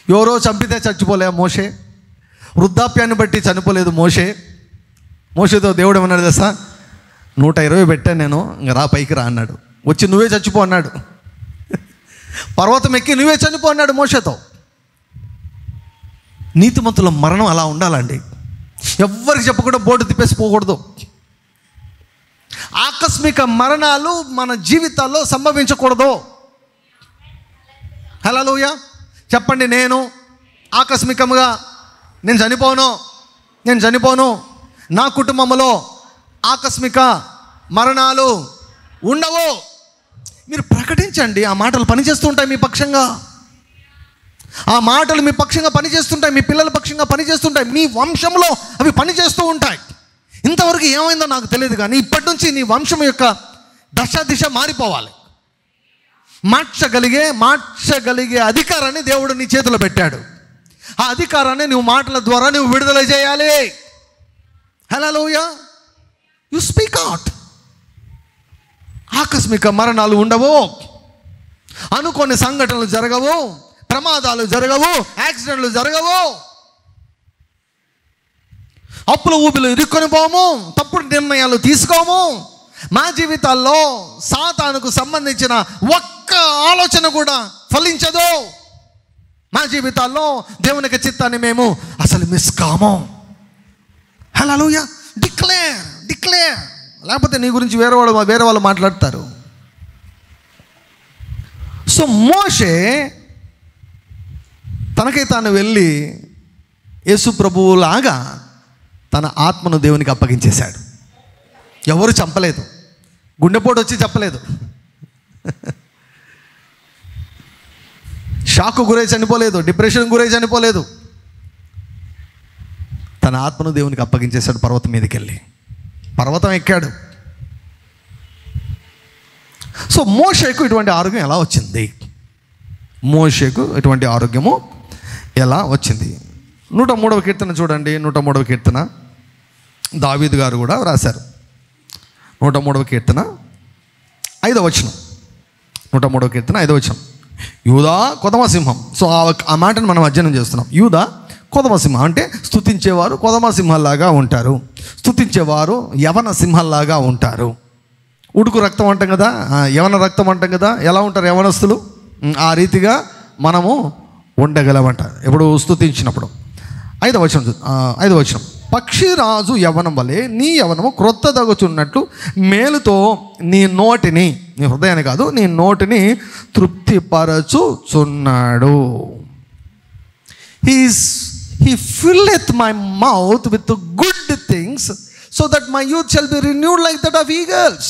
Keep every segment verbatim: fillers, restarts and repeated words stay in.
ఎవరో చంపితే చచ్చిపోలే మోషే, వృద్ధాప్యాన్ని బట్టి చనిపోలేదు మోషే. మోషేతో దేవుడు ఏమన్నాడు తెలుసా? నూట ఇరవై పెట్టాను నేను, ఇంక రా పైకి రా అన్నాడు. వచ్చి నువ్వే చచ్చిపో అన్నాడు. పర్వతం ఎక్కి నువ్వే చనిపో అన్నాడు మోషేతో. నీతిమంతుల మరణం అలా ఉండాలండి. ఎవ్వరికి చెప్పకుండా బోర్డు తిప్పేసి పోకూడదు. ఆకస్మిక మరణాలు మన జీవితాల్లో సంభవించకూడదు. హల్లెలూయా చెప్పండి. నేను ఆకస్మికంగా నేను చనిపోను, నేను చనిపోను. నా కుటుంబంలో ఆకస్మిక మరణాలు ఉండవు. మీరు ప్రకటించండి. ఆ మాటలు పనిచేస్తూ ఉంటాయి మీ పక్షంగా. ఆ మాటలు మీ పక్షంగా పనిచేస్తుంటాయి, మీ పిల్లల పక్షంగా పనిచేస్తుంటాయి, మీ వంశంలో అవి పనిచేస్తూ ఉంటాయి. ఇంతవరకు ఏమైందో నాకు తెలియదు, కానీ ఇప్పటి నుంచి నీ వంశం యొక్క దశ దిశ మారిపోవాలి. మార్చగలిగే మార్చగలిగే అధికారాన్ని దేవుడు నీ చేతిలో పెట్టాడు. ఆ అధికారాన్ని నువ్వు మాటల ద్వారా నువ్వు విడుదల చేయాలి. హల్లెలూయా. You speak out. ఆకస్మిక మరణాలు ఉండవు, అనుకోని సంఘటనలు జరగవు, ప్రమాదాలు జరగవు, యాక్సిడెంట్లు జరగవు, అప్పుల ఊబిలో ఇరుక్కొని పోము, తప్పుడు నిర్ణయాలు తీసుకోము. మా జీవితాల్లో సాతానుకు సంబంధించిన ఒక్క ఆలోచన కూడా ఫలించదు. మా జీవితాల్లో దేవునికి చిత్తాన్ని మేము అసలు మిస్ కాము. హల్లెలూయా. డిక్లేర్ డిక్లేర్ లేకపోతే నీ గురించి వేరే వాళ్ళు వేరే వాళ్ళు మాట్లాడతారు. సో మోషే తనకై తాను వెళ్ళి యేసు ప్రభువులాగా తన ఆత్మను దేవునికి అప్పగించేశాడు. ఎవరు చంపలేదు, గుండెపోటు వచ్చి చెప్పలేదు, షాక్ గురై చనిపోలేదు, డిప్రెషన్ గురై చనిపోలేదు. తన ఆత్మను దేవునికి అప్పగించేశాడు. పర్వతం మీదకి వెళ్ళి పర్వతం ఎక్కాడు. సో మోషేకు ఇటువంటి ఆరోగ్యం ఎలా వచ్చింది? మోషేకు ఇటువంటి ఆరోగ్యము ఎలా వచ్చింది? నూట మూడవ కీర్తన చూడండి. నూట మూడవ కీర్తన దావీదు గారు కూడా రాశారు. నూట మూడవ కీర్తన ఐదవ వచనం. నూట మూడవ కీర్తన ఐదవ వచనం. యూదా కొదమ సింహం. సో ఆ మాటను మనం అధ్యయనం చేస్తున్నాం. యూదా కొదమ సింహం అంటే స్తుతించేవారు కొదమ సింహంలాగా ఉంటారు, స్తుతించేవారు యవన సింహంలాగా ఉంటారు. ఉడుకు రక్తం అంటాం కదా, యవన రక్తం అంటాం కదా. ఎలా ఉంటారు యవనస్తులు? ఆ రీతిగా మనము ఉండగలమంట ఎప్పుడు స్తుతించినప్పుడు. ఐదవ వచనం ఐదవ వచనం. పక్షిరాజు యవనం వలె నీ యవనము క్రొత్త దగుచున్నట్లు మేలుతో నీ నోటిని, నీ హృదయాన్ని కాదు, నీ నోటిని తృప్తిపరచుచున్నాడు. He's he filleth my mouth with good things so that my youth shall be renewed like that of eagles.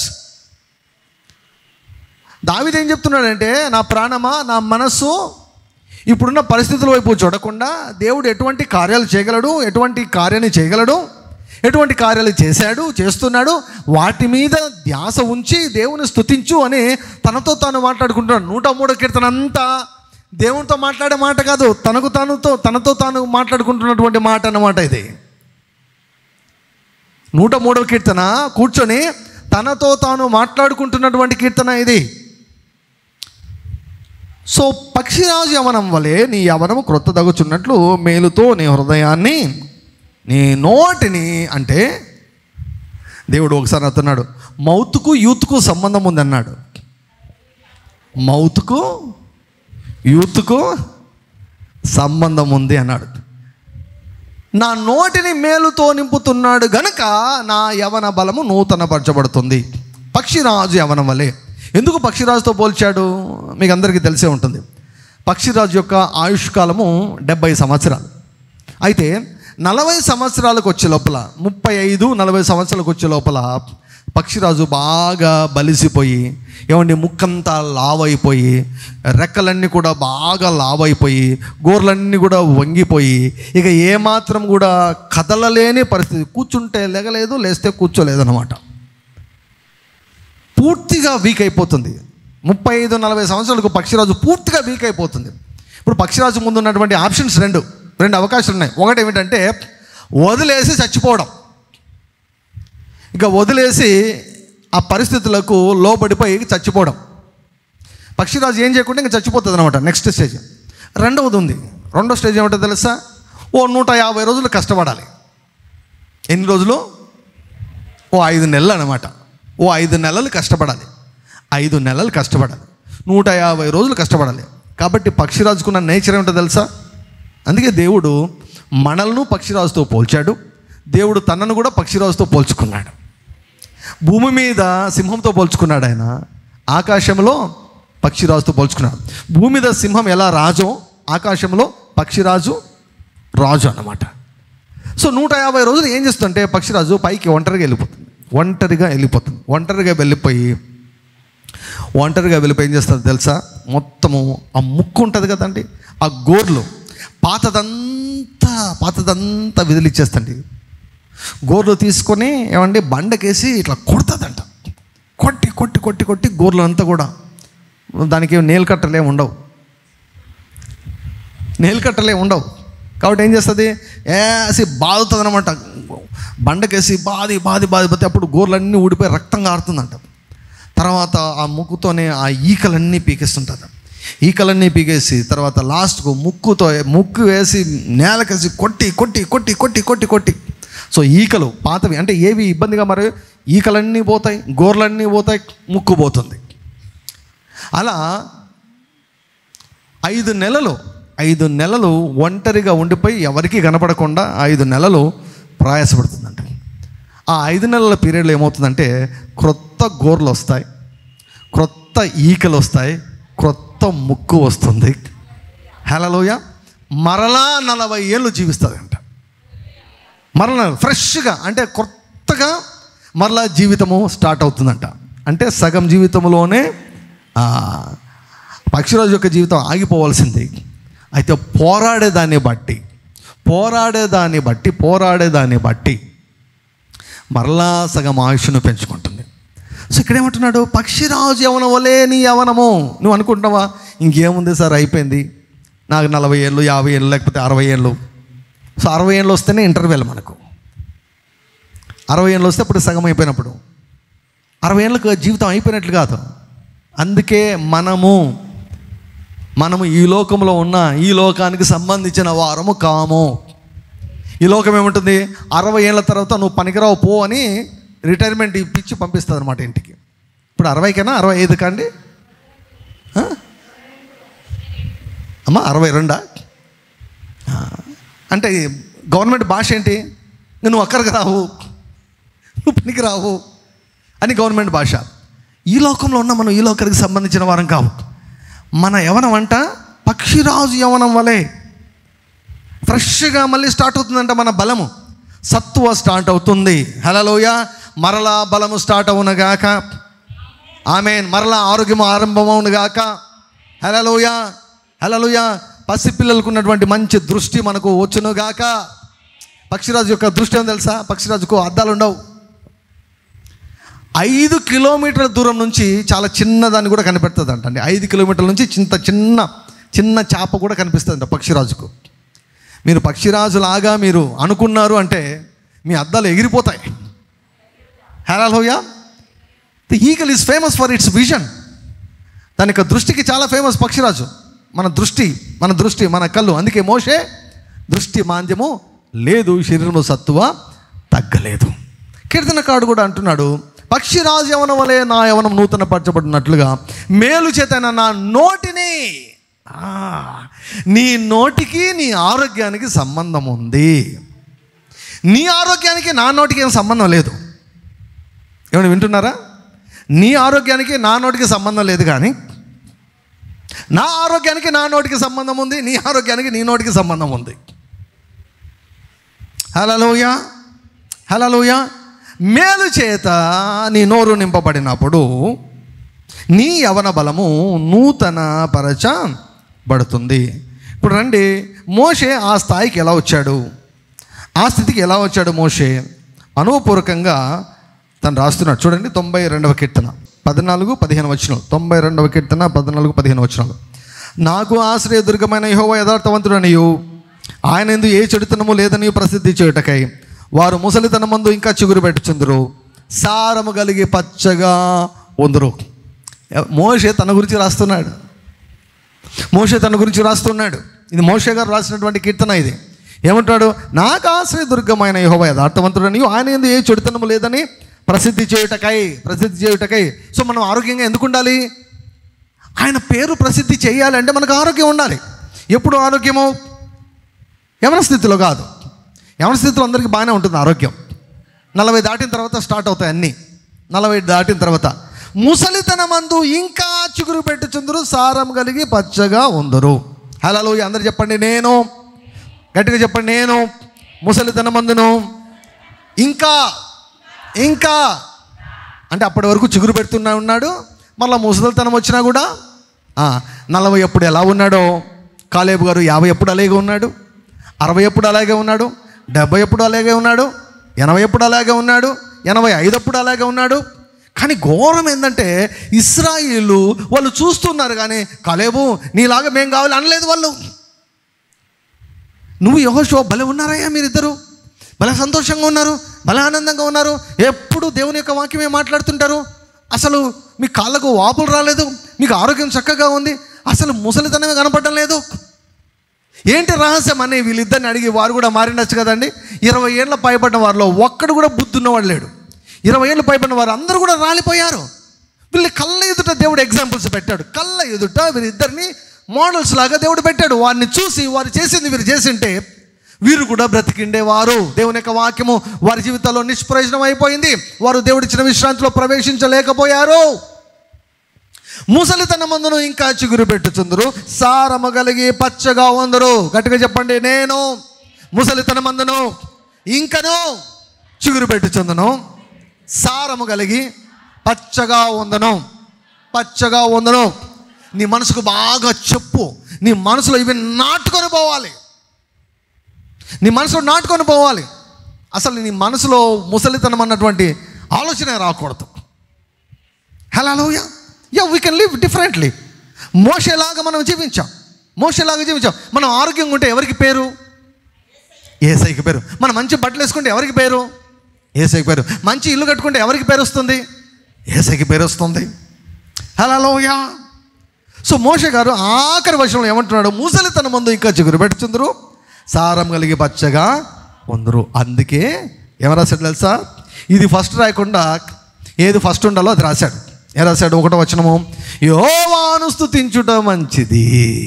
దావీదు ఏం చెప్తున్నాడంటే, నా ప్రాణమా, నా మనస్సు ఇప్పుడున్న పరిస్థితుల వైపు చూడకుండా దేవుడు ఎటువంటి కార్యాలు చేయగలడు, ఎటువంటి కార్యాన్ని చేయగలడు, ఎటువంటి కార్యాలు చేశాడు, చేస్తున్నాడు, వాటి మీద ధ్యాస ఉంచి దేవుని స్తుతించు అని తనతో తాను మాట్లాడుకుంటున్నాడు. నూట మూడో కీర్తన అంతా దేవునితో మాట్లాడే మాట కాదు, తనకు తనతో తనతో తాను మాట్లాడుకుంటున్నటువంటి మాట అన్నమాట ఇది. నూట మూడవ కీర్తన కూర్చొని తనతో తాను మాట్లాడుకుంటున్నటువంటి కీర్తన ఇది. సో పక్షిరాజు యవనం వలె నీ యవనము క్రొత్త దగుచున్నట్లు మేలుతో నీ హృదయాన్ని నీ నోటిని, అంటే దేవుడు ఒకసారి అతున్నాడు మౌత్కు యూత్కు సంబంధం ఉంది అన్నాడు. మౌత్కు యూత్కు సంబంధం ఉంది అన్నాడు. నా నోటిని మేలుతో నింపుతున్నాడు గనుక నా యవన బలము నూతనపరచబడుతుంది. పక్షిరాజు యవనం వలె. ఎందుకు పక్షిరాజుతో పోల్చాడు? మీకు అందరికీ తెలిసే ఉంటుంది. పక్షిరాజు యొక్క ఆయుష్కాలము డెబ్బై సంవత్సరాలు. అయితే నలభై సంవత్సరాలకు వచ్చే లోపల, ముప్పై ఐదు నలభై సంవత్సరాలకు వచ్చే లోపల పక్షిరాజు బాగా బలిసిపోయి, ఏమండి ముక్కంతా లావైపోయి, రెక్కలన్నీ కూడా బాగా లావైపోయి, గోర్లన్నీ కూడా వంగిపోయి, ఇక ఏమాత్రం కూడా కదలలేని పరిస్థితి. కూర్చుంటే లెగలేదు, లేస్తే కూర్చోలేదు అన్నమాట. పూర్తిగా వీక్ అయిపోతుంది. ముప్పై ఐదు నలభై సంవత్సరాలకు పక్షిరాజు పూర్తిగా వీక్ అయిపోతుంది. ఇప్పుడు పక్షిరాజు ముందు ఉన్నటువంటి ఆప్షన్స్ రెండు రెండు అవకాశాలు ఉన్నాయి. ఒకటి ఏమిటంటే వదిలేసి చచ్చిపోవడం. ఇక వదిలేసి ఆ పరిస్థితులకు లోబడిపోయి చచ్చిపోవడం. పక్షిరాజు ఏం చేయకుండా ఇంకా చచ్చిపోతుంది అనమాట, నెక్స్ట్ స్టేజ్. రెండవది ఉంది, రెండో స్టేజ్ ఏమిటో తెలుసా? ఓ నూట యాభై రోజులు కష్టపడాలి. ఎన్ని రోజులు? ఓ ఐదు నెలలు అనమాట. ఓ ఐదు నెలలు కష్టపడాలి. ఐదు నెలలు కష్టపడాలి. నూట యాభై రోజులు కష్టపడాలి. కాబట్టి పక్షిరాజుకున్న నేచర్ ఏమిటో తెలుసా? అందుకే దేవుడు మనల్ని పక్షిరాజుతో పోల్చాడు. దేవుడు తనను కూడా పక్షిరాజుతో పోల్చుకున్నాడు. భూమి మీద సింహంతో పోల్చుకున్నాడు ఆయన, ఆకాశంలో పక్షిరాజుతో పోల్చుకున్నాడు. భూమి మీద సింహం ఎలా రాజో, ఆకాశంలో పక్షిరాజు రాజు అన్నమాట. సో నూట యాభై రోజులు ఏం చేస్తుందంటే పక్షిరాజు పైకి ఒంటరిగా వెళ్ళిపోతుంది. ఒంటరిగా వెళ్ళిపోతుంది ఒంటరిగా వెళ్ళిపోయి ఒంటరిగా వెళ్ళిపోయి ఏం చేస్తుంది తెలుసా? మొత్తము ఆ ముక్కు ఉంటుంది కదండి, ఆ గోర్లు పాతదంతా పాతదంతా విదిలిచ్చేస్తండి. గోర్లు తీసుకొని ఏమండి బండకేసి ఇట్లా కొడుతుందంట. కొట్టి కొట్టి కొట్టి కొట్టి గోర్లు అంతా కూడా, దానికి నేలు కట్టలే ఉండవు, నేలు కట్టలే ఉండవు కాబట్టి ఏం చేస్తుంది? వేసి బాదుతుంది అనమాట. బండకేసి బాది బాది బాది పోతే అప్పుడు గోర్లన్నీ ఊడిపోయి రక్తం కారుతుందంట. తర్వాత ఆ ముక్కుతోనే ఆ ఈకలన్నీ పీకేస్తుంటుంది. ఈకలన్నీ పీకేసి తర్వాత లాస్ట్కు ముక్కుతో ముక్కు వేసి నేలకేసి కొట్టి కొట్టి కొట్టి కొట్టి కొట్టి కొట్టి సో ఈకలు పాతవి అంటే ఏవి ఇబ్బందిగా, మరి ఈకలన్నీ పోతాయి, గోర్లన్నీ పోతాయి, ముక్కు పోతుంది. అలా ఐదు నెలలు ఐదు నెలలు ఒంటరిగా ఉండిపోయి ఎవరికీ కనపడకుండా ఐదు నెలలు ప్రయాసపడుతుందంట. ఆ ఐదు నెలల పీరియడ్లో ఏమవుతుందంటే క్రొత్త గోర్లు వస్తాయి, క్రొత్త ఈకలు వస్తాయి, క్రొత్త ముక్కు వస్తుంది. హల్లెలూయ. మరలా నలభై ఏళ్ళు జీవిస్తుందంట. మరలా ఫ్రెష్గా అంటే కొత్తగా మరలా జీవితము స్టార్ట్ అవుతుందంట. అంటే సగం జీవితంలోనే పక్షిరాజు యొక్క జీవితం ఆగిపోవాల్సింది. అయితే పోరాడేదాన్ని బట్టి పోరాడేదాన్ని బట్టి పోరాడేదాన్ని బట్టి మరలా సగం ఆయుష్ను పెంచుకుంటుంది. సో ఇక్కడేమంటున్నాడు? పక్షిరాజు యవనం వలే నీ యవనము. నువ్వు అనుకుంటున్నావా ఇంకేముంది సార్, అయిపోయింది, నాకు నలభై ఏళ్ళు యాభై ఏళ్ళు లేకపోతే అరవై ఏళ్ళు. సో అరవై ఏళ్ళు వస్తేనే ఇంటర్వెల్ మనకు. అరవై ఏళ్ళు వస్తే అప్పుడు సగం అయిపోయినప్పుడు, అరవై ఏళ్ళకు జీవితం అయిపోయినట్లు కాదు. అందుకే మనము మనము ఈ లోకంలో ఉన్న ఈ లోకానికి సంబంధించిన వారము కాము. ఈ లోకం ఏముంటుంది? అరవై ఏళ్ళ తర్వాత నువ్వు పనికిరావు పో అని రిటైర్మెంట్ ఇప్పించి పంపిస్తుంది అనమాట ఇంటికి. ఇప్పుడు అరవైకైనా అరవై ఐదు కాండి అమ్మా, అరవై రెండా అంటే గవర్నమెంట్ భాష ఏంటి? నువ్వు అక్కడికి రావు, నువ్వు పనికి రావు అని గవర్నమెంట్ భాష. ఈ లోకంలో ఉన్న మనం ఈ లోకానికి సంబంధించిన వారం కావు. మన యవనం అంట పక్షిరాజు యవనం వలె ఫ్రెష్గా మళ్ళీ స్టార్ట్ అవుతుందంట. మన బలము సత్తువ స్టార్ట్ అవుతుంది. హల్లెలూయా. మరలా బలము స్టార్ట్ అవునుగాక. ఆమేన్. మరలా ఆరోగ్యము ఆరంభం అవునుగాక. హల్లెలూయా హల్లెలూయా. పసిపిల్లలకు ఉన్నటువంటి మంచి దృష్టి మనకు వచ్చునుగాక. పక్షిరాజు యొక్క దృష్టి ఏం తెలుసా? పక్షిరాజుకు అద్దాలు ఉండవు. ఐదు కిలోమీటర్ల దూరం నుంచి చాలా చిన్నదాన్ని కూడా కనిపెడుతుంది అంటండి. ఐదు కిలోమీటర్ల నుంచి చింత చిన్న చిన్న చేప కూడా కనిపిస్తుంది అంట పక్షిరాజుకు. మీరు పక్షిరాజులాగా మీరు అనుకున్నారు అంటే మీ అద్దాలు ఎగిరిపోతాయి. Hallelujah. The eagle is famous for its vision. దాని యొక్క దృష్టికి చాలా ఫేమస్ పక్షిరాజు. మన దృష్టి మన దృష్టి మన కళ్ళు. అందుకే మోషే దృష్టి మాంద్యము లేదు, శరీరము సత్తువ తగ్గలేదు. కీర్తనకారుడు కూడా అంటున్నాడు, పక్షిరాజు యవనం వలె నా యవనం నూతన పరచబడినట్లుగా మేలు చేతన నా నోటిని. నీ నోటికి నీ ఆరోగ్యానికి సంబంధం ఉంది. నీ ఆరోగ్యానికి నా నోటికి ఏం సంబంధం లేదు. ఏమైనా వింటున్నారా? నీ ఆరోగ్యానికి నా నోటికి సంబంధం లేదు, కానీ నా ఆరోగ్యానికి నా నోటికి సంబంధం ఉంది. నీ ఆరోగ్యానికి నీ నోటికి సంబంధం ఉంది. హల్లెలూయా హల్లెలూయా. మేలు చేత నీ నోరు నింపబడినప్పుడు నీ యవన బలము నూతన పరచబడుతుంది. ఇప్పుడు రండి, మోషే ఆ స్థాయికి ఎలా వచ్చాడు, ఆ స్థితికి ఎలా వచ్చాడు మోషే? అనుభవపూర్వకంగా తను రాస్తున్నాడు. చూడండి, తొంభై రెండవ కీర్తన పద్నాలుగు పదిహేను వచనాలు. తొంభై రెండవ కీర్తన పద్నాలుగు పదిహేను వచనాలు. నాకు ఆశ్రయ దుర్గమైన యెహోవా యథార్థవంతుడనియు ఆయన యందు ఏ చెడుతనము లేదని ప్రసిద్ధి చేయుటకై వారు ముసలితనమందు ఇంకా చిగురు పెట్టుచుందురు, సారము కలిగి పచ్చగా ఉందురు. మోషే తన గురించి రాస్తున్నాడు. మోషే తన గురించి రాస్తున్నాడు. ఇది మోషే గారు రాసినటువంటి కీర్తన. ఇది ఏమంటాడు? నాకు ఆశ్రయ దుర్గమైన యెహోవా యథార్థవంతుడని, ఆయన యందు ఏ చెడుతనము లేదని ప్రసిద్ధి చేయుటకై ప్రసిద్ధి చేయుటకై సో మనం ఆరోగ్యంగా ఎందుకు ఉండాలి? ఆయన పేరు ప్రసిద్ధి చేయాలంటే మనకు ఆరోగ్యం ఉండాలి. ఎప్పుడు ఆరోగ్యము? యవన స్థితిలో కాదు. యవన స్థితిలో అందరికీ బాగానే ఉంటుంది ఆరోగ్యం. నలభై దాటిన తర్వాత స్టార్ట్ అవుతాయి అన్నీ. నలభై దాటిన తర్వాత ముసలితనమందు ఇంకా చిగురు పెట్టుచుందురు, సారం కలిగి పచ్చగా ఉందరు. హల్లెలూయా. అందరు చెప్పండి నేను. గట్టిగా చెప్పండి నేను. ముసలితనమందును ఇంకా ఇంకా అంటే అప్పటి వరకు చిగురు పెడుతున్నా ఉన్నాడు. మళ్ళీ ముసలితనం వచ్చినా కూడా నలభై ఎప్పుడు ఎలా ఉన్నాడో, కాలేబు గారు యాభై ఎప్పుడు అలాగే ఉన్నాడు, అరవై ఎప్పుడు అలాగే ఉన్నాడు, డెబ్బై ఎప్పుడు అలాగే ఉన్నాడు, ఎనభై ఎప్పుడు అలాగే ఉన్నాడు, ఎనభై ఐదు అప్పుడు అలాగే ఉన్నాడు. కానీ ఘోరం ఏంటంటే ఇశ్రాయేలు వాళ్ళు చూస్తున్నారు కానీ కాలేబు నీలాగా మేం కావాలి అనలేదు వాళ్ళు. నువ్వు యెహోషువ భలే ఉన్నారయ్యా, మీరిద్దరు భలే సంతోషంగా ఉన్నారు, భలే ఆనందంగా ఉన్నారు, ఎప్పుడు దేవుని యొక్క వాక్యమే మాట్లాడుతుంటారు, అసలు మీ కాళ్ళకు వాపులు రాలేదు, మీకు ఆరోగ్యం చక్కగా ఉంది, అసలు ముసలితనమే కనపడడం లేదు, ఏంటి రహస్యం అని వీళ్ళిద్దరిని అడిగి వారు కూడా మారిండొచ్చు కదండి. ఇరవై ఏళ్ళ పైబడిన వారిలో ఒక్కడు కూడా బుద్ధి ఉన్నవాడు లేడు. ఇరవై ఏళ్ళు పైబడిన వారు అందరూ కూడా రాలిపోయారు. వీళ్ళు కళ్ళ ఎదుట దేవుడు ఎగ్జాంపుల్స్ పెట్టాడు. కళ్ళ ఎదుట వీరిద్దరిని మోడల్స్ లాగా దేవుడు పెట్టాడు. వారిని చూసి వారు చేసింది వీరు చేసింటే వీరు కూడా బ్రతికిండేవారు. దేవుని యొక్క వాక్యము వారి జీవితాల్లో నిష్ప్రయోజనం అయిపోయింది. వారు దేవుడిచ్చిన విశ్రాంతిలో ప్రవేశించలేకపోయారు. ముసలితనమందును ఇంకా చిగురు పెట్టుచుందరు, సారము కలిగి పచ్చగా ఉందరు. గట్టిగా చెప్పండి నేను. ముసలితనమందును ఇంకను చిగురు పెట్టుచుందను, సారము కలిగి పచ్చగా ఉందను. పచ్చగా ఉందను. నీ మనసుకు బాగా చెప్పు. నీ మనసులో ఇవి నాటుకొని పోవాలి. నీ మనసులో నాటుకొని పోవాలి. అసలు నీ మనసులో ముసలితనం అన్నటువంటి ఆలోచన రాకూడదు. Hallelujah. Yeah we can live differently. మోషేలాగా మనం జీవించాం. మోషేలాగా జీవించాం. మనం ఆరోగ్యంగా ఉంటే ఎవరికి పేరు? యేసయ్యకి పేరు. మనం మంచి బట్టలు వేసుకుంటే ఎవరికి పేరు? యేసయ్యకి పేరు. మంచి ఇల్లు కట్టుకుంటే ఎవరికి పేరు వస్తుంది? యేసయ్యకి పేరు వస్తుంది. హల్లెలూయా. సో మోషే గారు ఆఖరి వర్షంలో ఏమంటున్నాడు? ముసలితనం ముందు ఇంకా చిగురు పెట్టుచుందరు, సారం కలిగి పచ్చగా ఉందరు. అందుకే ఏమని రాశాడు తెలుసా? ఇది ఫస్ట్ రాయకుండా ఏది ఫస్ట్ ఉండాలో అది రాశాడు. ఏ రాశాడు? ఒకటో వచనము, యెహోవాను స్తుతించుట మంచిది,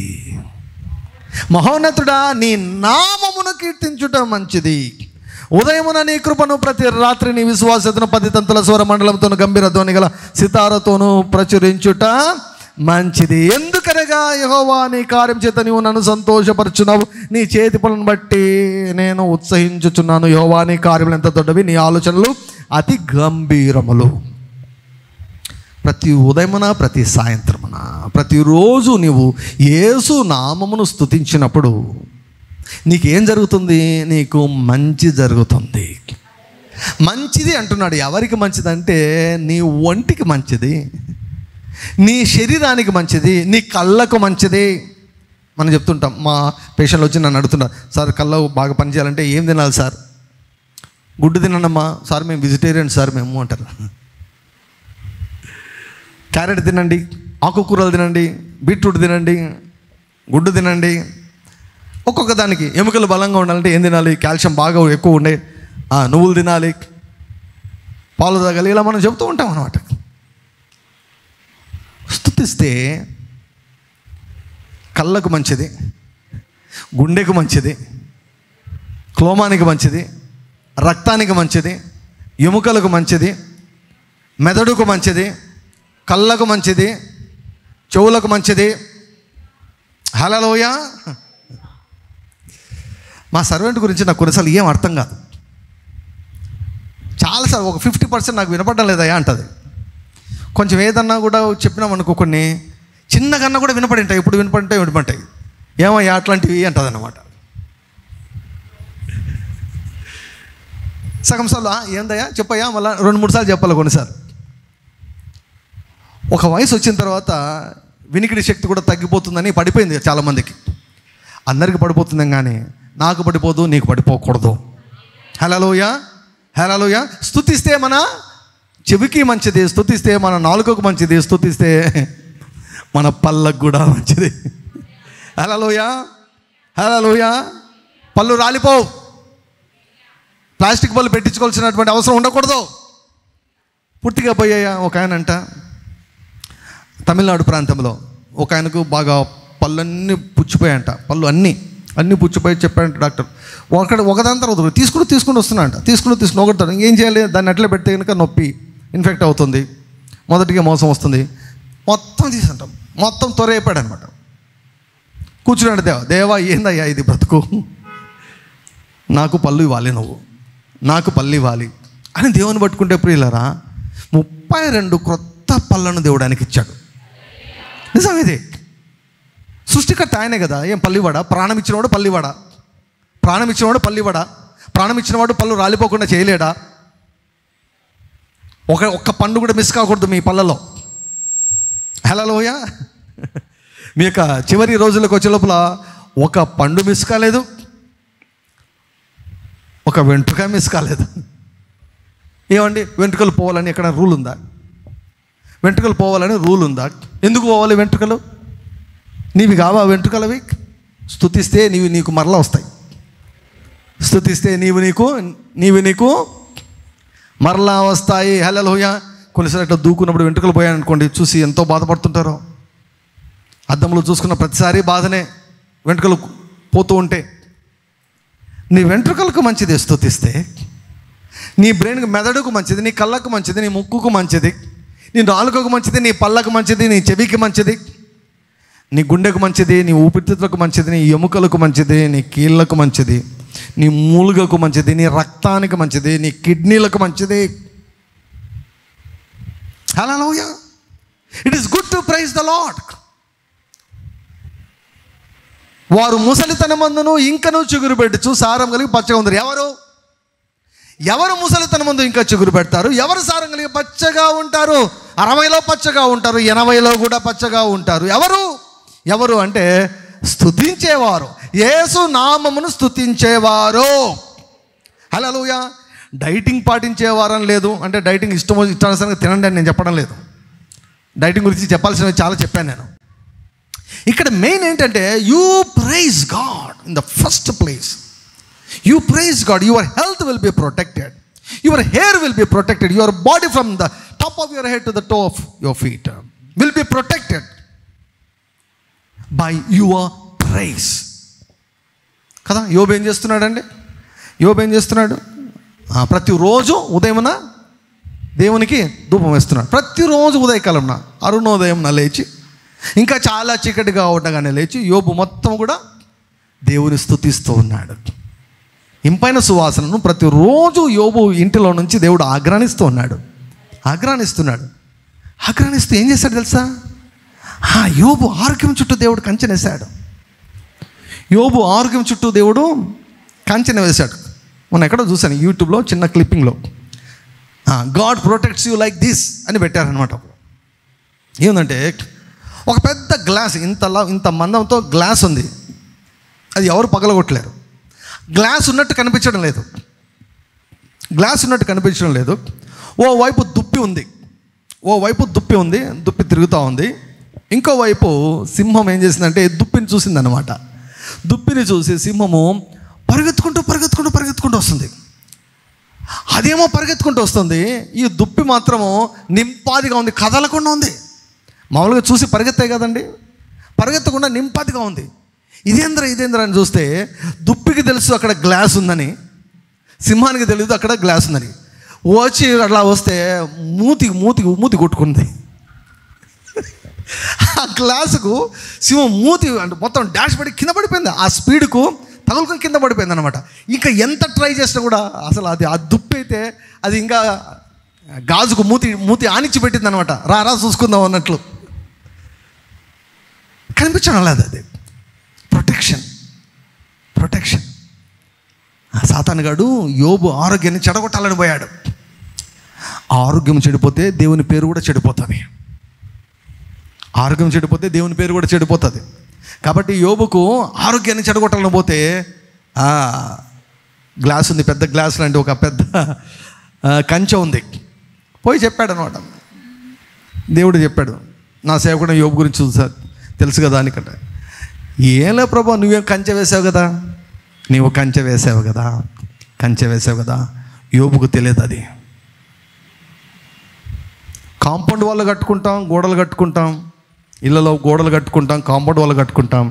మహోన్నతుడా నీ నామమును కీర్తించుట మంచిది, ఉదయమున నీ కృపను ప్రతి రాత్రి నీ విశ్వాసతను పది తంతుల స్వర మండలంతో గంభీర ధ్వని గల సితారతోనూ ప్రచురించుట మంచిది. ఎందుకనగా యెహోవా నీ కార్యం చేత నీవు నన్ను సంతోషపరుచున్నావు, నీ చేతి పనులను బట్టి నేను ఉత్సహించుచున్నాను. యెహోవా నీ కార్యములు ఎంత దొడ్డవి, నీ ఆలోచనలు అతి గంభీరములు. ప్రతి ఉదయమున ప్రతి సాయంత్రమున ప్రతిరోజు నీవు యేసు నామమును స్తుతించినప్పుడు నీకేం జరుగుతుంది? నీకు మంచి జరుగుతుంది. మంచిది అంటున్నాడు. ఎవరికి మంచిదంటే నీ ఒంటికి మంచిది, నీ శరీరానికి మంచిది, నీ కళ్ళకు మంచిది. మనం చెప్తుంటాం, మా పేషెంట్లు వచ్చి నన్ను అడుగుతున్నారు, సార్ కళ్ళ బాగా పనిచేయాలంటే ఏం తినాలి సార్? గుడ్డు తినండమ్మా. సార్ మేము వెజిటేరియన్ సార్ మేము అంటారు. క్యారెట్ తినండి, ఆకుకూరలు తినండి, బీట్రూట్ తినండి, గుడ్డు తినండి. ఒక్కొక్క దానికి ఎముకలు బలంగా ఉండాలంటే ఏం తినాలి? కాల్షియం బాగా ఎక్కువ ఉండే నువ్వులు తినాలి, పాలు తాగాలి, ఇలా మనం చెబుతూ ఉంటాం అన్నమాట. స్తుతిస్తే కళ్ళకు మంచిది, గుండెకు మంచిది, క్లోమానికి మంచిది, రక్తానికి మంచిది, ఎముకలకు మంచిది, మెదడుకు మంచిది, కళ్ళకు మంచిది, చెవులకు మంచిది. హల్లెలూయా. మా సర్వెంట్ గురించి నాకు కొన్నిసార్లు ఏం అర్థం కాదు. చాలాసార్లు ఒక ఫిఫ్టీ పర్సెంట్ నాకు వినపడడం లేదయా అంటది. కొంచెం ఏదన్నా కూడా చెప్పినామనుకో, కొన్ని చిన్నగన్నా కూడా వినపడి ఉంటాయి. ఇప్పుడు వినపడి వినపంటాయి. ఏమయ్యా అట్లాంటివి అంటది అన్నమాట. సగం సార్లు ఏందయ్యా చెప్పయ్యా మళ్ళీ రెండు మూడు సార్లు చెప్పాలి. కొన్నిసార్లు ఒక వయసు వచ్చిన తర్వాత వినికిడి శక్తి కూడా తగ్గిపోతుందని పడిపోయింది చాలామందికి. అందరికీ పడిపోతుంది కానీ నాకు పడిపోదు, నీకు పడిపోకూడదు. హల్లెలూయా. హల్లెలూయా. స్తుతిస్తే మన చెవికి మంచిది, స్తుతిస్తే మన నాలుకకు మంచిది, స్తుతిస్తే మన పళ్ళకు కూడా మంచిది. హల్లెలూయా. హల్లెలూయా. పళ్ళు రాలిపోవు. ప్లాస్టిక్ పళ్ళు పెట్టించుకోవాల్సినటువంటి అవసరం ఉండకూడదు. పూర్తిగా పోయాయా. ఒక ఆయన అంట తమిళనాడు ప్రాంతంలో ఒక ఆయనకు బాగా పళ్ళన్నీ పుచ్చిపోయాయంట. పళ్ళు అన్నీ అన్నీ పుచ్చిపోయి చెప్పాడంట డాక్టర్. ఒకటి ఒకదాని తర్వాత ఒకటి తీసుకుని తీసుకుని వస్తున్నాయంట. తీసుకుని తీసుకుని ఒకటి ఏం చేయాలి, దాన్ని అట్లే పెడితే కనుక నొప్పి ఇన్ఫెక్ట్ అవుతుంది, మొదటిగా మోసం వస్తుంది. మొత్తం తీసుకుంటాం, మొత్తం త్వరైపోయాడు అనమాట. కూర్చున్నాడు. దేవా దేవా ఏందయ్యా ఇది బ్రతుకు, నాకు పళ్ళు ఇవ్వాలి, నువ్వు నాకు పళ్ళు ఇవ్వాలి అని దేవుని పట్టుకుంటే ప్రియులరా ముప్పై రెండు క్రొత్త పళ్ళను దేవుడానికి ఇచ్చాడు. నిజం ఇది. సృష్టికర్త ఆయనే కదా. ఏం పల్లివాడా? ప్రాణం ఇచ్చినవాడు పల్లివాడా? ప్రాణం ఇచ్చినవాడు పల్లివాడా? ప్రాణం ఇచ్చినవాడు పళ్ళు రాలిపోకుండా చేయలేడా? ఒక ఒక్క పండు కూడా మిస్ కాకూడదు మీ పళ్ళలో. హల్లెలూయా. మీ యొక్క చివరి రోజులకు వచ్చే లోపల ఒక పండు మిస్ కాలేదు, ఒక వెంట్రుక మిస్ కాలేదు. ఏమండి, వెంట్రుకలు పోవాలని ఎక్కడ రూల్ ఉందా? వెంట్రుకలు పోవాలని రూల్ ఉందా? ఎందుకు పోవాలి వెంట్రుకలు? నీవి కావా వెంట్రుకలవి? స్తుతిస్తే నీవి నీకు మరలా వస్తాయి. స్తుతిస్తే నీవు నీకు నీవి నీకు మరలా వస్తాయి. హల్లెలూయా. కొన్నిసార్లు అట్లా దూకున్నప్పుడు వెంట్రుకలు పోయాయనుకోండి, చూసి ఎంతో బాధపడుతుంటారో. అద్దంలో చూసుకున్న ప్రతిసారి బాధనే వెంట్రుకలు పోతూ ఉంటే. నీ వెంట్రుకలకు మంచిది స్తుతిస్తే, నీ బ్రెయిన్కి మెదడుకు మంచిది, నీ కళ్ళకు మంచిది, నీ ముక్కుకు మంచిది, నీ నాలుకకు మంచిది, నీ పళ్ళకు మంచిది, నీ చెవికి మంచిది, నీ గుండెకు మంచిది, నీ ఊపిరితిత్తులకు మంచిది, నీ ఎముకలకు మంచిది, నీ కీళ్ళకు మంచిది, నీ మూలుగకు మంచిది, నీ రక్తానికి మంచిది, నీ కిడ్నీలకు మంచిది. Hallelujah. It is good to praise the lord. వారు ముసలితనమందును ఇంకనూ చిగురు పెట్టుచు సారం కలిగి పచ్చగా ఉంది. ఎవరు ఎవరు ముసలితనమందు ఇంకా చిగురు పెడతారు? ఎవరు సారం కలిగి పచ్చగా ఉంటారు? అరవైలో పచ్చగా ఉంటారు, ఎనభైలో కూడా పచ్చగా ఉంటారు. ఎవరు ఎవరు అంటే స్తుతించేవారు, యేసు నామమును స్తుతించేవారు. హల్లెలూయా. డైటింగ్ పాటించేవారని లేదు. అంటే డైటింగ్ ఇష్టం ఇష్టానుసారంగా తినండి అని నేను చెప్పడం లేదు. డైటింగ్ గురించి చెప్పాల్సినవి చాలా చెప్పాను నేను. ఇక్కడ మెయిన్ ఏంటంటే you praise God in the first place. You praise God. Your health will be protected, your hair will be protected, your body from the top of your head to the toe of your feet will be protected by your praise. కదా. యోబు ఏం చేస్తున్నాడండి? యోబు ఏం చేస్తున్నాడు? ప్రతిరోజు ఉదయమున దేవునికి ధూపం వేస్తున్నాడు. ప్రతిరోజు ఉదయకాలంన అరుణోదయంన లేచి, ఇంకా చాలా చీకటిగా ఉండగానే లేచి యోబు మొత్తం కూడా దేవుని స్తుతిస్తూ ఉన్నాడు. ఇంపైన సువాసనను ప్రతిరోజు యోబు ఇంటిలో నుంచి దేవుడు ఆగ్రానిస్తూ ఉన్నాడు. ఆగ్రానిస్తున్నాడు. ఆగ్రానిస్తూ ఏం చేశాడు తెలుసా? ఆ యోబు ఆరోగ్యం చుట్టూ దేవుడు కంచెన వేశాడు. యోబు ఆరోగ్యం చుట్టూ దేవుడు కంచెన వేశాడు. మొన్న ఎక్కడో చూశాను యూట్యూబ్లో చిన్న క్లిప్పింగ్లో, God protects you like this అని పెట్టారనమాట. ఏముందంటే ఒక పెద్ద గ్లాస్, ఇంతలా ఇంత మందంతో గ్లాస్ ఉంది. అది ఎవరు పగలగొట్టలేరు. గ్లాస్ ఉన్నట్టు కనిపించడం లేదు. గ్లాస్ ఉన్నట్టు కనిపించడం లేదు. ఓ వైపు దుప్పి ఉంది, ఓ వైపు దుప్పి ఉంది, దుప్పి తిరుగుతూ ఉంది. ఇంకోవైపు సింహం ఏం చేసిందంటే దుప్పిని చూసిందనమాట. దుప్పిని చూసి సింహము పరిగెత్తుకుంటూ పరిగెత్తుకుంటూ పరిగెత్తుకుంటూ వస్తుంది. అదేమో పరిగెత్తుకుంటూ వస్తుంది, ఈ దుప్పి మాత్రము నింపాదిగా ఉంది, కదలకుండా ఉంది. మామూలుగా చూసి పరిగెత్తాయి కదండి, పరిగెత్తకుండా నింపాదిగా ఉంది. ఇదేంద్ర ఇదేంద్ర అని చూస్తే దుప్పికి తెలుసు అక్కడ గ్లాస్ ఉందని, సింహానికి తెలియదు అక్కడ గ్లాస్ ఉందని. వచ్చి అట్లా వస్తే మూతి మూతి మూతి కొట్టుకుంది. ఆ గ్లాసుకు సింహం మూతి అంటే మొత్తం డాష్ పడి కింద పడిపోయింది. ఆ స్పీడ్కు తగులుకొని కింద పడిపోయింది అనమాట. ఇంకా ఎంత ట్రై చేసినా కూడా అసలు అది ఆ దుప్పి అయితే అది ఇంకా గాజుకు మూతి మూతి ఆనిచ్చి పెట్టింది అనమాట. రా రా చూసుకుందాం అన్నట్లు. కనిపించడం లేదు. అది ప్రొటెక్షన్, ప్రొటెక్షన్. సాతానుగాడు యోబు ఆరోగ్యాన్ని చెడగొట్టాలని పోయాడు. ఆరోగ్యం చెడిపోతే దేవుని పేరు కూడా చెడిపోతుంది. ఆరోగ్యం చెడిపోతే దేవుని పేరు కూడా చెడిపోతుంది. కాబట్టి యోబుకు ఆరోగ్యాన్ని చెడగొట్టాలని పోతే గ్లాస్ ఉంది, పెద్ద గ్లాస్ లాంటి ఒక పెద్ద కంచె ఉంది. పోయి చెప్పాడు అనమాట. దేవుడు చెప్పాడు, నా సేవకుడు యోబు గురించి చూసా తెలుసు కదా అనికంటే, ఏలే ప్రభా, నువ్వేం కంచె వేసావు కదా, నీవు కంచె వేసావు కదా, కంచె వేసావు కదా. యోబుకు తెలియదు అది. కాంపౌండ్ వాళ్ళు కట్టుకుంటాం, గోడలు కట్టుకుంటాం, ఇళ్ళలో గోడలు కట్టుకుంటాం, కాంపౌండ్ వాళ్ళు కట్టుకుంటాం.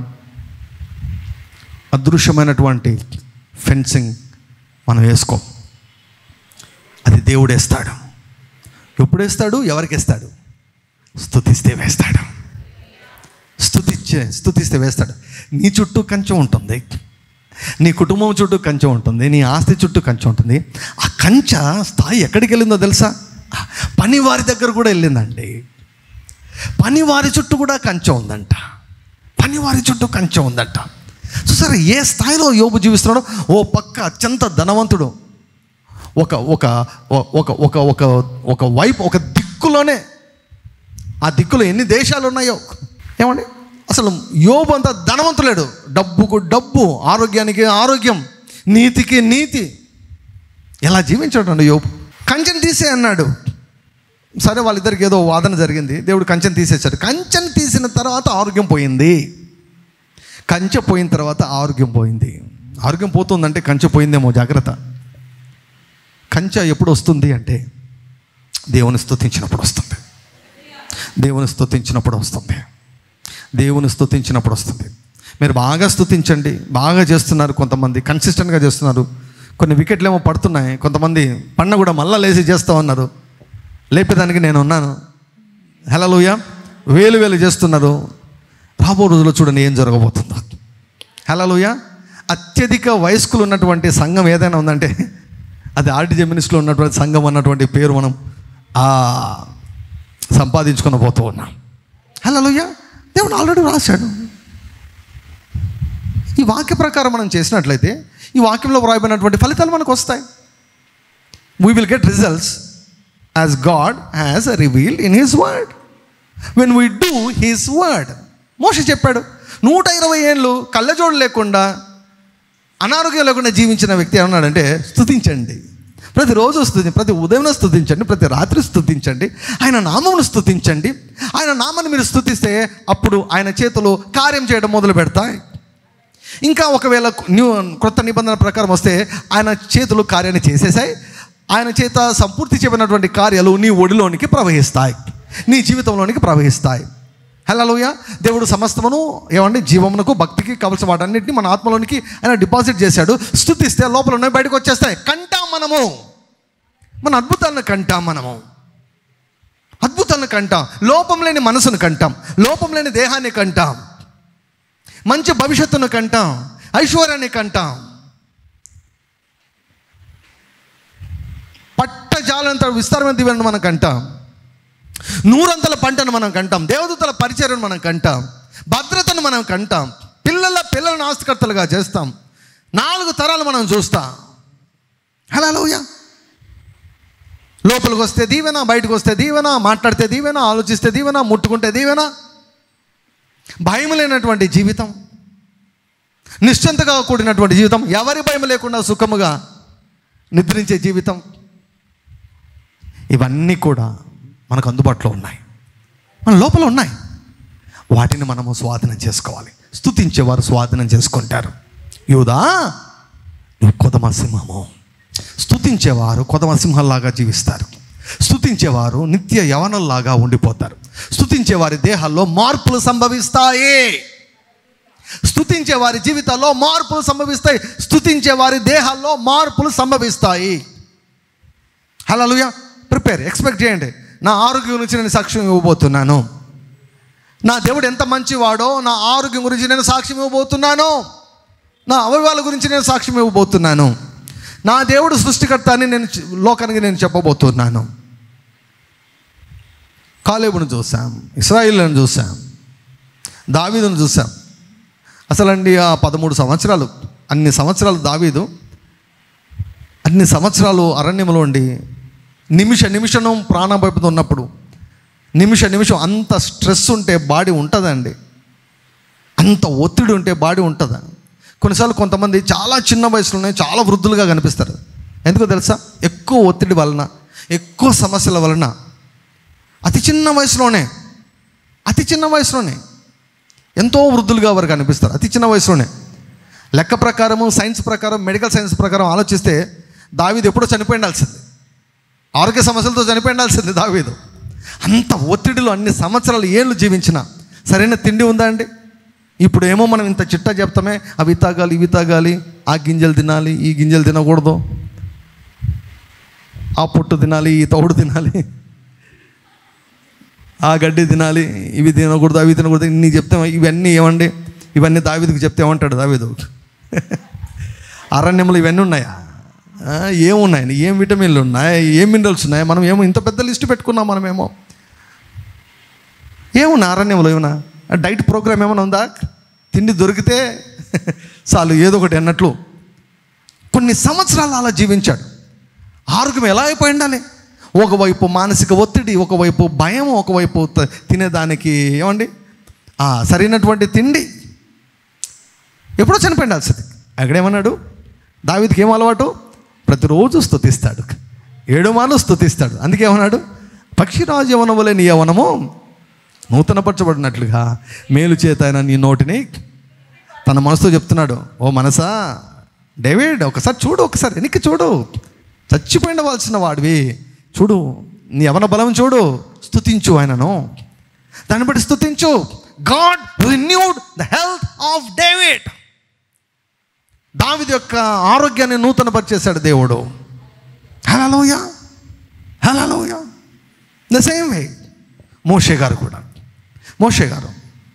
అదృశ్యమైనటువంటి ఫెన్సింగ్ మనం వేసుకోం. అది దేవుడు వేస్తాడు. ఎప్పుడు వేస్తాడు? ఎవరికి వేస్తాడు? స్తుతిస్తే వేస్తాడు. స్తుతిచ్చే స్తుతిస్తే వేస్తాడు. నీ చుట్టూ కంచె ఉంటుంది, నీ కుటుంబం చుట్టూ కంచె ఉంటుంది, నీ ఆస్తి చుట్టూ కంచె ఉంటుంది. ఆ కంచె స్థాయి ఎక్కడికి వెళ్ళిందో తెలుసా? పని వారి దగ్గర కూడా వెళ్ళిందండి. పని వారి చుట్టూ కూడా కంచె ఉందంట. పని వారి చుట్టూ కంచె ఉందంట. చూసారా ఏ స్థాయిలో యోబు జీవిస్తున్నాడో? ఓ పక్క అత్యంత ధనవంతుడు, ఒక ఒక ఒక ఒక ఒక ఒక వైపు ఒక దిక్కులోనే, ఆ దిక్కులో ఎన్ని దేశాలు ఉన్నాయో ఏమండి. అసలు యోబు అంత ధనవంతులేడు. డబ్బుకు డబ్బు, ఆరోగ్యానికి ఆరోగ్యం, నీతికి నీతి. ఎలా జీవించాడు అండి యోబు? కంచెను తీసే అన్నాడు. సరే, వాళ్ళిద్దరికి ఏదో వాదన జరిగింది. దేవుడు కంచెను తీసేశాడు. కంచెను తీసిన తర్వాత ఆరోగ్యం పోయింది. కంచె పోయిన తర్వాత ఆరోగ్యం పోయింది. ఆరోగ్యం పోతుందంటే కంచె పోయిందేమో, జాగ్రత్త. కంచె ఎప్పుడు వస్తుంది అంటే దేవుని స్తుతించినప్పుడు వస్తుంది. దేవుని స్తుతించినప్పుడు వస్తుంది. దేవుని స్తుతించినప్పుడు వస్తుంది. మీరు బాగా స్తుతించండి. బాగా చేస్తున్నారు కొంతమంది, కన్సిస్టెంట్గా చేస్తున్నారు. కొన్ని వికెట్లు ఏమో పడుతున్నాయి, కొంతమంది పన్న కూడా మళ్ళా లేచి చేస్తూ ఉన్నారు. లేపేదానికి నేను ఉన్నాను. హల్లెలూయా. వేలు వేలు చేస్తున్నారు. రాబో రోజుల్లో చూడండి ఏం జరగబోతుందో. హల్లెలూయా. అత్యధిక వయస్కులు ఉన్నటువంటి సంఘం ఏదైనా ఉందంటే అది ఆర్టీజీ మినిస్ట్రీలో ఉన్నటువంటి సంఘం అన్నటువంటి పేరు మనం సంపాదించుకొని పోతూ ఉన్నాం. హల్లెలూయా. దేవుడు ఆల్రెడీ రాశాడు. ఈ వాక్య ప్రకారం మనం చేసినట్లయితే ఈ వాక్యంలో వ్రాయబడినటువంటి ఫలితాలు మనకు వస్తాయి. We will get results as God has revealed in his word when we do his word. మోషే చెప్పాడు, నూట ఇరవై ఏళ్ళు కళ్ళజోడు లేకుండా అనారోగ్యం లేకుండా జీవించిన వ్యక్తి ఏమన్నాడంటే, స్తుతించండి, ప్రతిరోజు స్తుతి, ప్రతి ఉదయం స్తుతించండి, ప్రతి రాత్రి స్తుతించండి, ఆయన నామమును స్తుతించండి. ఆయన నామాన్ని మీరు స్తుతిస్తే అప్పుడు ఆయన చేతులు కార్యం చేయడం మొదలు పెడతాయి. ఇంకా ఒకవేళ న్యూ కొత్త నిబంధన ప్రకారం వస్తే ఆయన చేతులు కార్యాన్ని చేసేసాయి. ఆయన చేత సంపూర్తి చేయబడినటువంటి కార్యాలు నీ ఒడిలోనికి ప్రవహిస్తాయి, నీ జీవితంలోనికి ప్రవహిస్తాయి. హల్లెలూయా. దేవుడు సమస్తమును ఏమండి జీవమునకు భక్తికి కావలసిన వాటన్నిటిని మన ఆత్మలోనికి ఆయన డిపాజిట్ చేశాడు. స్తుతిస్తే లోపల ఉన్నాయి బయటకు వచ్చేస్తాయి. కంటాం మనము, మన అద్భుతాలను కంటాం, మనము అద్భుతాలను కంటాం. లోపం లేని మనసును కంటాం, లోపం లేని దేహాన్ని కంటాం, మంచి భవిష్యత్తును కంటాం, ఐశ్వర్యాన్ని కంటాం, పట్టజాలంత విస్తారమైన దీవెనను మనం కంటాం, నూరంతల పంటను మనం కంటాం, దేవదూతల పరిచర్యను మనం కంటాం, భద్రతను మనం కంటాం, పిల్లల పిల్లలను ఆస్తికర్తలుగా చేస్తాం, నాలుగు తరాలు మనం చూస్తాం. హల్లెలూయా. లోపలికి వస్తే దీవెన, బయటకు వస్తే దీవెన, మాట్లాడితే దీవెన, ఆలోచిస్తే దీవెన, ముట్టుకుంటే దీవెన. భయం లేనటువంటి జీవితం, నిశ్చింతగా కూడినటువంటి జీవితం, ఎవరి భయం లేకుండా సుఖముగా నిద్రించే జీవితం, ఇవన్నీ కూడా మనకు అందుబాటులో ఉన్నాయి, మన లోపల ఉన్నాయి. వాటిని మనము స్వాధీనం చేసుకోవాలి. స్తుతించేవారు స్వాధీనం చేసుకుంటారు. యూదా, నువ్వు కొదమ సింహము. స్తుతించేవారు కొదమ సింహంలాగా జీవిస్తారు. స్తుతించేవారు నిత్య యవనంలాగా ఉండిపోతారు. స్తుతించేవారి దేహాల్లో మార్పులు సంభవిస్తాయి. స్తుతించే వారి జీవితాల్లో మార్పులు సంభవిస్తాయి. స్తుతించే వారి దేహాల్లో మార్పులు సంభవిస్తాయి. హల్లెలూయా. ప్రిపేర్, ఎక్స్పెక్ట్ చేయండి. నా ఆరోగ్యం గురించి నేను సాక్ష్యం ఇవ్వబోతున్నాను. నా దేవుడు ఎంత మంచివాడో నా ఆరోగ్యం గురించి నేను సాక్ష్యం ఇవ్వబోతున్నాను. నా అవయవాల గురించి నేను సాక్ష్యం ఇవ్వబోతున్నాను. నా దేవుడు సృష్టికర్త అని నేను లోకానికి నేను చెప్పబోతున్నాను. కాలేబును చూసాం, ఇశ్రాయేలును చూసాం, దావీదును చూసాం. అసలండి ఆ పదమూడు సంవత్సరాలు అన్ని సంవత్సరాలు దావీదు అన్ని సంవత్సరాలు అరణ్యంలో ఉండి నిమిష నిమిషం ప్రాణభయపడుతూ ఉన్నప్పుడు, నిమిష నిమిషం అంత స్ట్రెస్ ఉంటే బాడీ ఉంటుందండి, అంత ఒత్తిడి ఉంటే బాడీ ఉంటుందా? కొన్నిసార్లు కొంతమంది చాలా చిన్న వయసులోనే చాలా వృద్ధులుగా కనిపిస్తారు. ఎందుకో తెలుసా? ఎక్కువ ఒత్తిడి వలన, ఎక్కువ సమస్యల వలన అతి చిన్న వయసులోనే అతి చిన్న వయసులోనే ఎంతో వృద్ధులుగా వారు కనిపిస్తారు అతి చిన్న వయసులోనే. లెక్క ప్రకారము, సైన్స్ ప్రకారం, మెడికల్ సైన్స్ ప్రకారం ఆలోచిస్తే దావీదు ఎప్పుడో చనిపోయి ఉండాల్సింది, ఆరోగ్య సమస్యలతో చనిపోయి ఉండాల్సింది దావీదు. అంత ఒత్తిడిలో అన్ని సంవత్సరాలు ఏళ్ళు జీవించిన సరైన తిండి ఉందా అండి? ఇప్పుడు ఏమో మనం ఇంత చిట్టా చెప్తామే, అవి తాగాలి, ఇవి తాగాలి, ఆ గింజలు తినాలి, ఈ గింజలు తినకూడదు, ఆ పొట్టు తినాలి, ఈ తౌడు తినాలి, ఆ గడ్డి తినాలి, ఇవి తినకూడదు, అవి తినకూడదు, ఇన్ని చెప్తే ఇవన్నీ ఏమండి? ఇవన్నీ దావీదుకి చెప్తే ఏమంటాడు దావీదు? అరణ్యంలో ఇవన్నీ ఉన్నాయా? ఏమున్నాయి? ఏం విటమిన్లు ఉన్నాయి, ఏం మినరల్స్ ఉన్నాయి? మనం ఏమో ఇంత పెద్ద లిస్ట్ పెట్టుకున్నాం. మనమేమో ఏమున్నా అరణ్యంలో? ఏమన్నా డైట్ ప్రోగ్రామ్ ఏమైనా ఉందా? తిండి దొరికితే చాలు ఏదో ఒకటి అన్నట్లు కొన్ని సంవత్సరాలు అలా జీవించాడు. ఆరోగ్యం ఎలా అయిపోయి ఉండాలి? ఒకవైపు మానసిక ఒత్తిడి, ఒకవైపు భయం, ఒకవైపు తినేదానికి ఏమండి సరైనటువంటి తిండి. ఎప్పుడో చనిపోయి ఉండాల్సింది. అక్కడేమన్నాడు దావీదుకి? ఏం అలవాటు? ప్రతిరోజు స్తుతిస్తాడు, ఏడు మాలు స్తుతిస్తాడు. అందుకే ఏమన్నాడు? పక్షిరాజు యవనం వలె నీ యవనము నూతనపరచబడినట్లుగా మేలు చేత ఆయన నీ నోటిని. తన మనసుతో చెప్తున్నాడు, ఓ మనసా డేవిడ్, ఒకసారి చూడు, ఒకసారి వెనక్కి చూడు, చచ్చిపోయినవలసిన వాడివి చూడు, నీ యవన బలం చూడు, స్తుతించు ఆయనను, దాన్ని బట్టి స్తుతించు. God renewed the health of David. దావీదు యొక్క ఆరోగ్యాన్ని నూతన పరిచేశాడు దేవుడు. హల్లెలూయా, హల్లెలూయా. ద సేమ్ వే మోషే గారు కూడా, మోషే గారు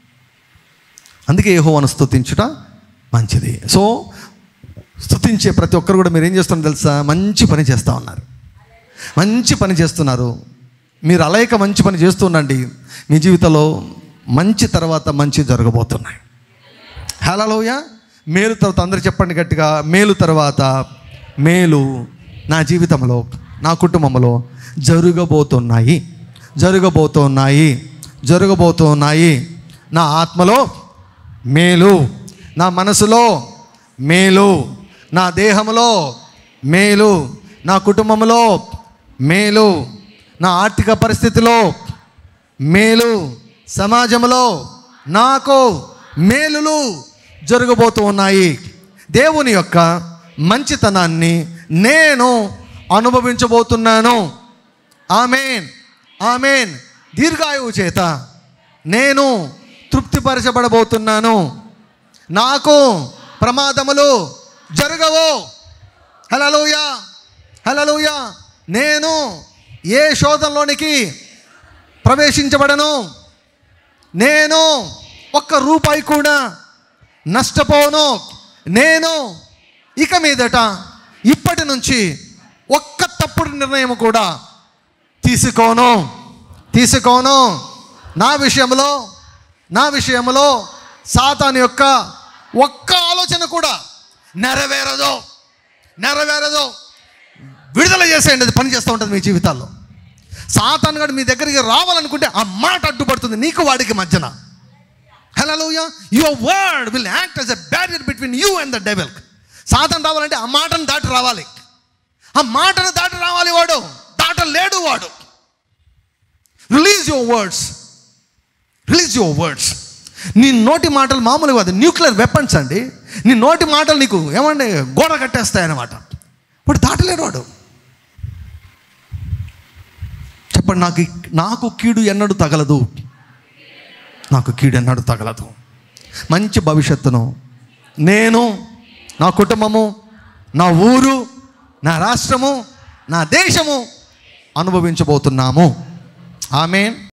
అందుకే యెహోవాను స్తుతించుట మంచిది. సో స్తుతించే ప్రతి ఒక్కరు కూడా మీరు ఏం చేస్తున్నారు తెలుసా? మంచి పని చేస్తూ ఉన్నారు, మంచి పని చేస్తున్నారు. మీరు అలాగే మంచి పని చేస్తూ ఉండండి. మీ జీవితంలో మంచి తర్వాత మంచి జరగబోతున్నాయి. హల్లెలూయా. మేలు తర్వాత అందరూ చెప్పండి గట్టిగా, మేలు తర్వాత మేలు నా జీవితంలో, నా కుటుంబంలో జరగబోతున్నాయి, జరగబోతున్నాయి, జరగబోతున్నాయి. నా ఆత్మలో మేలు, నా మనసులో మేలు, నా దేహంలో మేలు, నా కుటుంబంలో మేలు, నా ఆర్థిక పరిస్థితిలో మేలు, సమాజంలో నాకు మేలులు జరగబోతూ ఉన్నాయి. దేవుని యొక్క మంచితనాన్ని నేను అనుభవించబోతున్నాను. ఆమేన్, ఆమేన్. దీర్ఘాయువు చేత నేను తృప్తిపరచబడబోతున్నాను. నాకు ప్రమాదములు జరగవు. హల్లెలూయా, హల్లెలూయా. నేను ఏ శోధనలోనికి ప్రవేశించబడను. నేను ఒక్క రూపాయి కూడా నష్టపోను. నేను ఇక మీదట ఇప్పటి నుంచి ఒక్క తప్పుడు నిర్ణయం కూడా తీసుకోను, తీసుకోను. నా విషయంలో, నా విషయంలో సాతాను యొక్క ఒక్క ఆలోచన కూడా నెరవేరదు, నెరవేరదు. విడుదల చేసేయండి, అది పని చేస్తూ ఉంటుంది మీ జీవితాల్లో. సాతాను గాడు మీ దగ్గరికి రావాలనుకుంటే ఆ మాట అడ్డుపడుతుంది నీకు వాడికి మధ్యన. Hallelujah. Your word will act as a barrier between you and the devil. సాతాను రావాలంటే ఆ మాటను దాటి రావాలి, ఆ మాటను దాటి రావాలి. వాడు దాటలేడు. వాడు release your words, release your words. నీ నోటి మాటలు మామూలుగా అది న్యూక్లియర్ వెపన్స్ అండి. నీ నోటి మాటలు నీకు ఏమండి గోడ కట్టేస్తాయన్నమాట. వాడు దాటలేడు. వాడు చెప్పండి, నాకు నాకు కీడు ఎన్నడూ తగలదు, నాకు కీడు ఎన్నడూ తగలదు. మంచి భవిష్యత్తును నేను, నా కుటుంబము, నా ఊరు, నా రాష్ట్రము, నా దేశము అనుభవించబోతున్నాము. ఆమేన్.